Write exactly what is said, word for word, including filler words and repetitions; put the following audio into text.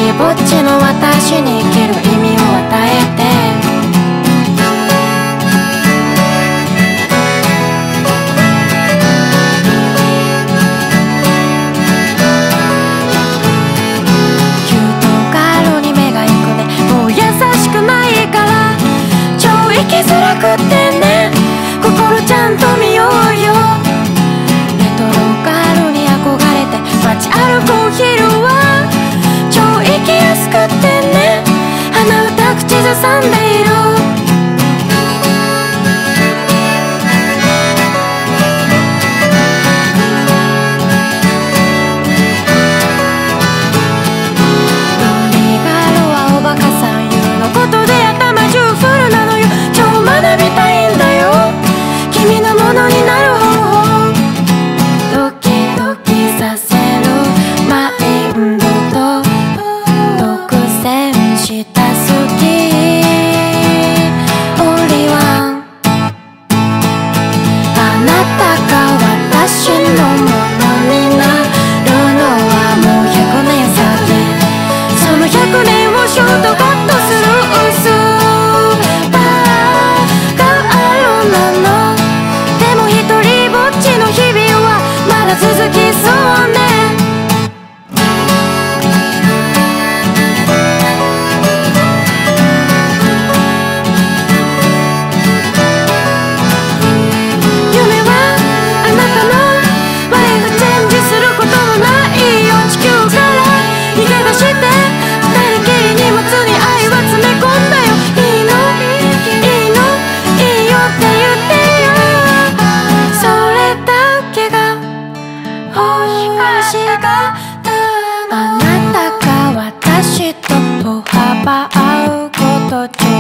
りぼっちの私に生きる意味を与えて生きづらくってね、心ちゃんと見ようよ。レトロカルに憧れて街歩くお昼は超生きやすくってね、鼻歌口ずさんでいる。ロリガルはおバカさん言うのことで頭中フルなのよ。学びたいんだよ、君のものになる方法。ドキドキさせるマインドと独占した好きオリワン。あなたが私のものになるのはもうひゃくねん先。そのひゃくねんをショートカットする薄続きそうね。夢はあなたのライフチェンジすることもないよ。地球から逃げ出して二人きり荷物に愛は詰め込んだよ。いいのいいのいいよって言ってよ。それだけが欲しかった。あなたが私と歩幅合うこと中